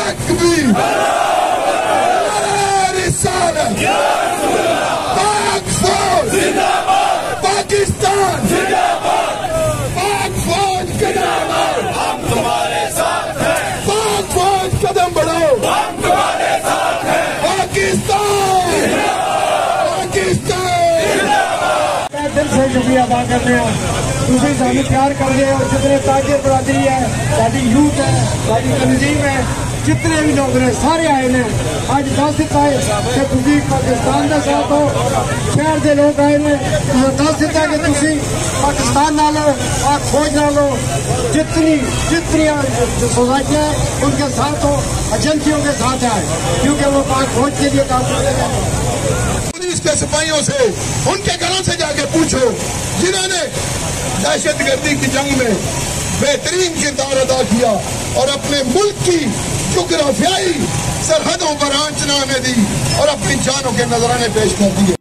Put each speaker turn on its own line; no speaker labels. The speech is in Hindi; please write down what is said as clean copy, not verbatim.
हक भी रिसालत पाक फौज पाकिस्तान पाक फौज कदम हम तुम्हारे साथ हैं पाक फौज कदम बढ़ाओ हम तुम्हारे साथ हैं पाकिस्तान
दिल से शुक्रिया अदा करते हैं तुम सानू प्यार कर रहे हो जितने ताजर बरादरी है साड़ी यूथ है साड़ी तंजीम है जितने भी लोग ने सारे आए ने अज दस दिता है कि तुम पाकिस्तान के साथ हो शहर के लोग आए ने दस दिता कि तुम पाकिस्तान नाल पाक फौज नाल हो जितनी सोसाइटियाँ उनके साथ हो एजेंसियों के साथ आए क्योंकि वो पाक फौज के लिए काम करते हैं।
पुलिस के सिपाहियों से उनके घरों से जाके पूछो जिन्होंने दहशतगर्दी की जंग में बेहतरीन किरदार अदा किया और अपने मुल्क की जुग्राफियाई सरहदों पर आंच नामे दी और अपनी जानों के नजराने पेश कर दिए।